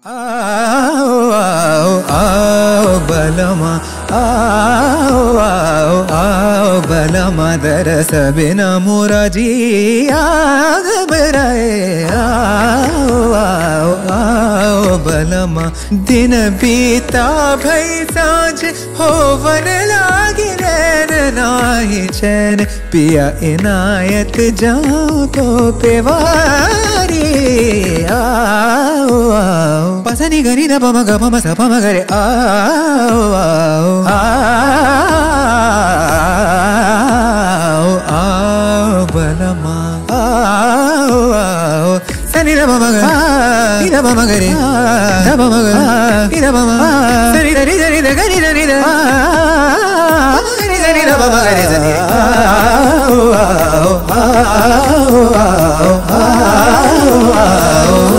आओ आओ आओ बलमा, आओ आओ आओ बलमा, दरस बिना मोरा जी आग बराए। आओ आओ आओ बलमा, दिन बीता भई सांझ होवर लागी रैन नाही चैन, पिया इनायत जाऊं तो पेवारी। आओ आओ पसनी गनी द पम ग पम स पम गरे। आओ आओ आओ आओ बलमा, आओ आओ सनी द पम ग नी द पम गरे, द पम ग नी द पम सनी द नी द नी द गनी द नी द सनी द पम गरे सनी। आओ आओ आओ आओ आओ आओ